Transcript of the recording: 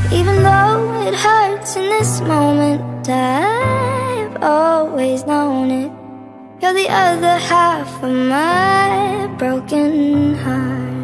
Even though it hurts in this moment, I've always known it. You're the other half of my broken heart.